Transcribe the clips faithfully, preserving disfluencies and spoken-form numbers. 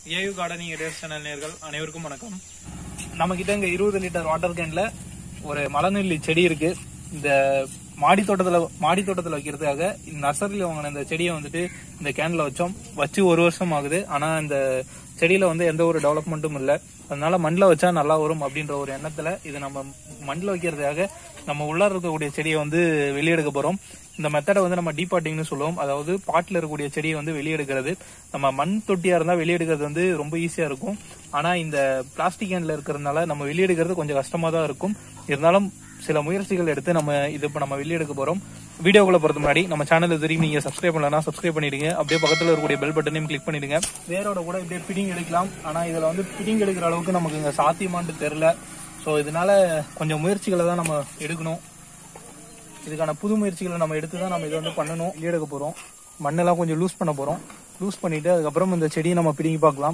AU gardening race channel நேயர்கள் அனைவருக்கும் வணக்கம். நம்ம கிட்ட இங்க இருபது லிட்டர் வாட்டர் கேன்ல ஒரு மலநெல்லி செடி இருக்கு. இந்த மாடி தோட்டத்துல மாடி தோட்டத்துல வைக்கிறதுக்காக இந்த நர்சரியில வாங்கின இந்த செடியை வந்துட்டு இந்த கேன்ல வச்சோம். வச்சு ஒரு வருஷம் ஆகுது. ஆனா இந்த செடியில வந்து எந்த ஒரு டெவலப்மெண்ட்டும் இல்லை. அதனால மண்ணில் வச்சா நல்லா வரும் அப்படின்ற ஒரு எண்ணத்துல இது நம்ம மண்ணில் வைக்கிறதுக்காக நம்ம உள்ள இருக்கக்கூடிய செடியை வந்து வெளியெடுக்க போறோம். இந்த மெத்தடை வந்து நம்ம டீபாட்டிங்னு சொல்லுவோம். அதாவது பாட்டில் இருக்கக்கூடிய செடியை வந்து வெளியெடுக்கிறது. நம்ம மண் தொட்டியா இருந்தா வெளியெடுக்கிறது வந்து ரொம்ப ஈஸியா இருக்கும். ஆனா இந்த பிளாஸ்டிக் கேன்ல இருக்கிறதுனால நம்ம வெளியெடுக்கிறது கொஞ்சம் கஷ்டமா தான் இருக்கும். இருந்தாலும் சில முயற்சிகள் எடுத்து நம்ம இது இப்ப நம்ம வெளியெடுக்க போறோம். வீடியோக்குள்ள போறது முன்னாடி நம்ம சேனல் தெரியும் நீங்க சப்ஸ்கிரைப் பண்ணலன்னா சப்ஸ்கிரைப் பண்ணிடுங்க. அப்படியே பக்கத்துல இருக்கக்கூடிய பெல் பட்டனையும் கிளிக் பண்ணிடுங்க. வேரோட கூட இப்படியே பிடிங் எடுக்கலாம். ஆனா இதுல வந்து பிடிங் எடுக்கிற அளவுக்கு நமக்கு இங்க சாத்தியமான்னு தெரியல. ஸோ இதனால கொஞ்சம் முயற்சிகளை தான் நம்ம எடுக்கணும். இதுக்கான புது முயற்சிகளை நம்ம எடுத்து தான் நம்ம இதை வந்து பண்ணணும். வெளியெடுக்க போறோம். மண்ணெல்லாம் கொஞ்சம் லூஸ் பண்ண போறோம். லூஸ் பண்ணிட்டு அதுக்கப்புறம் இந்த செடியை நம்ம பிடிங்கி பார்க்கலாம்.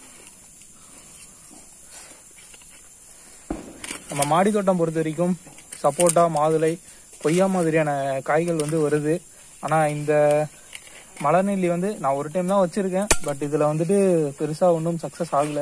நம்ம மாடி தோட்டம் பொறுத்த வரைக்கும் சப்போட்டா, மாதுளை, கொய்யா மாதிரியான காய்கள் வந்து வருது. ஆனா இந்த மலநெல்லி வந்து நான் ஒரு டைம் தான் வச்சிருக்கேன். பட் இதுல வந்துட்டு பெருசா ஒன்றும் சக்சஸ் ஆகல.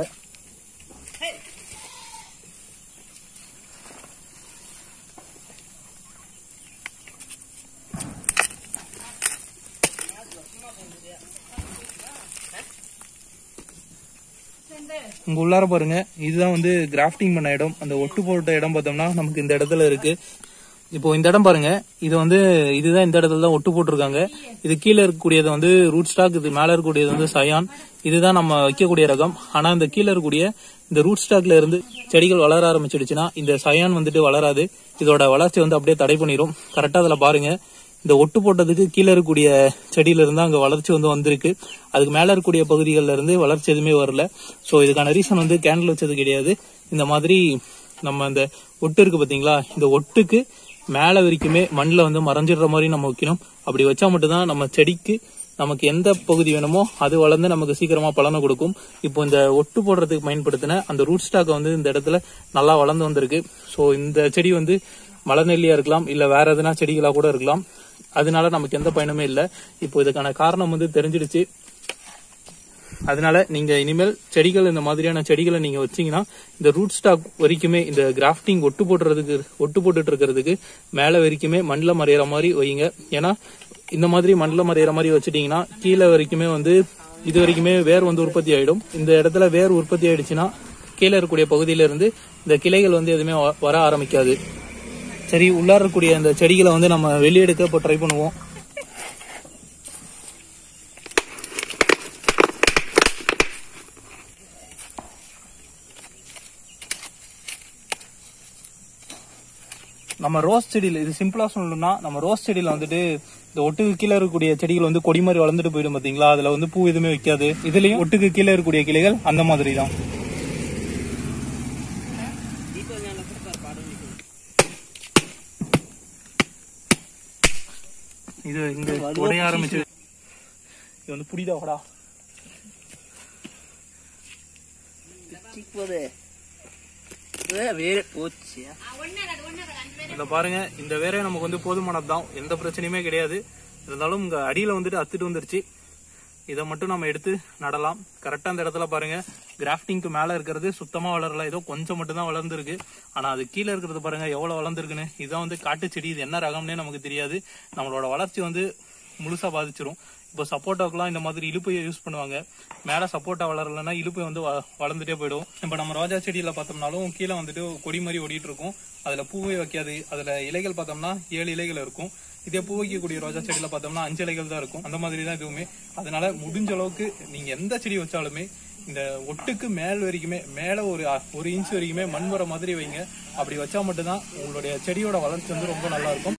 இங்க உள்ளார பாருங்க, இதுதான் வந்து கிராஃப்டிங் பண்ண இடம். அந்த ஒட்டு போட்ட இடம் பார்த்தோம்னா நமக்கு இந்த இடத்துல இருக்கு. இப்போ இந்த இடம் பாருங்க, இது வந்து இதுதான் இந்த இடத்துல தான் ஒட்டு போட்டிருக்காங்க. இது கீழே இருக்கக்கூடியது வந்து ரூட் ஸ்டாக், இது மேல இருக்கக்கூடியது வந்து சயான். இதுதான் நம்ம வைக்கக்கூடிய ரகம். ஆனா இந்த கீழே இருக்கக்கூடிய இந்த ரூட் ஸ்டாக்ல இருந்து செடிகள் வளர ஆரம்பிச்சிடுச்சுன்னா இந்த சயான் வந்துட்டு வளராது. இதோட வளர்ச்சி வந்து அப்படியே தடை பண்ணிடும். கரெக்டா அதுல பாருங்க, இந்த ஒட்டு போட்டதுக்கு கீழே இருக்கக்கூடிய செடியில இருந்து அங்க வளர்ச்சி வந்து வந்திருக்கு. அதுக்கு மேல இருக்கக்கூடிய பகுதிகளில இருந்து வளர்ச்சி எதுவுமே வரல. சோ இதுக்கான ரீசன் வந்து கேண்டில் வச்சது கிடையாது. இந்த மாதிரி நம்ம இந்த ஒட்டு இருக்கு பாத்தீங்களா, இந்த ஒட்டுக்கு மேல வரைக்குமே மண்ணில் வந்து மறைஞ்சிடுற மாதிரி நம்ம வைக்கணும். அப்படி வச்சா மட்டும்தான் நம்ம செடிக்கு நமக்கு எந்த பகுதி வேணுமோ அது வளர்ந்து நமக்கு சீக்கிரமா பலனை கொடுக்கும். இப்போ இந்த ஒட்டு போடுறதுக்கு பயன்படுத்தின அந்த ரூட் ஸ்டாக் வந்து இந்த இடத்துல நல்லா வளர்ந்து வந்திருக்கு. சோ இந்த செடி வந்து மலநெல்லியா இருக்கலாம், இல்ல வேற எதனா செடிகளா கூட இருக்கலாம். அதனால நமக்கு எந்த பயனுமே இல்லை. இப்போ இதுக்கான காரணம் வந்து தெரிஞ்சிடுச்சு. அதனால நீங்க இனிமேல் செடிகள் இந்த மாதிரியான செடிகளை நீங்க வச்சீங்கன்னா இந்த ரூட் ஸ்டாக் வரைக்குமே இந்த கிராஃப்டிங் ஒட்டு போடுறதுக்கு ஒட்டு போட்டுட்டு இருக்கிறதுக்கு மேல வரைக்குமே மண்ணில் மறையிற மாதிரி வைங்க. ஏன்னா இந்த மாதிரி மண்ணில் மறையிற மாதிரி வச்சுட்டீங்கன்னா கீழே வரைக்குமே வந்து இது வரைக்குமே வேர் வந்து உற்பத்தி ஆயிடும். இந்த இடத்துல வேர் உற்பத்தி ஆயிடுச்சுன்னா கீழே இருக்கக்கூடிய பகுதியில இருந்து இந்த கிளைகள் வந்து எதுவுமே வர ஆரம்பிக்காது. சரி, உள்ளார இருக்கக்கூடிய இந்த செடிகளை வந்து நம்ம வெளியெடுக்க இப்போ ட்ரை பண்ணுவோம். நம்ம ரோஸ் செடியில இது சிம்பிளா சொல்லணும்னா, நம்ம ரோஸ் செடியில வந்துட்டு இந்த ஒட்டுக்கு கீழே இருக்கக்கூடிய செடிகள் வந்து கொடி மாதிரி வளர்ந்துட்டு போயிடும் பாத்தீங்களா. அதுல வந்து பூ எதுவுமே வைக்காது. இதுலயும் ஒட்டுக்கு கீழே இருக்கக்கூடிய கிளைகள் அந்த மாதிரி தான். இது இங்க உடைய ஆரம்பிச்சு இது வந்து புடிதா வாடா. இத பாருங்க, இந்த வேரே நமக்கு வந்து போதுமானதுதான், எந்த பிரச்சனையுமே கிடையாது. இருந்தாலும் இங்க அடியில வந்துட்டு அத்துட்டு வந்துருச்சு. இதை மட்டும் நம்ம எடுத்து நடலாம். கரெக்டா அந்த இடத்துல பாருங்க, கிராஃப்டிங்க்கு மேல இருக்கிறது சுத்தமா வளரல, ஏதோ கொஞ்சம் மட்டும் தான் வளர்ந்துருக்கு. ஆனா அது கீழே இருக்கிறது பாருங்க எவ்வளவு வளர்ந்துருக்குன்னு. இதான் வந்து காட்டு செடி. இது என்ன ரகம்னே நமக்கு தெரியாது. நம்மளோட வளர்ச்சி வந்து முழுசா பாதிச்சிரும். இப்போ சப்போட்டாக்கெல்லாம் இந்த மாதிரி இலுப்பையை யூஸ் பண்ணுவாங்க. மேல சப்போட்டா வளரலன்னா இலுப்பை வந்து வளர்ந்துட்டே போயிடும். இப்ப நம்ம ரோஜா செடியில பார்த்தோம்னாலும் கீழே வந்துட்டு கொடி மாதிரி ஓடிட்டு இருக்கும். அதுல பூவே வைக்காது. அதுல இலைகள் பார்த்தோம்னா ஏழு இலைகள் இருக்கும். இதே பூ வைக்கக்கூடிய ரோஜா செடியில பார்த்தோம்னா அஞ்சு இலைகள் தான் இருக்கும். அந்த மாதிரி தான் இதுவுமே. அதனால முடிஞ்ச அளவுக்கு நீங்க எந்த செடி வச்சாலுமே இந்த ஒட்டுக்கு மேல் வரைக்குமே மேல ஒரு ஒரு இன்ச் வரைக்குமே மண் வர மாதிரி வைங்க. அப்படி வச்சா மட்டும்தான் உங்களுடைய செடியோட வளர்ச்சி வந்து ரொம்ப நல்லா இருக்கும்.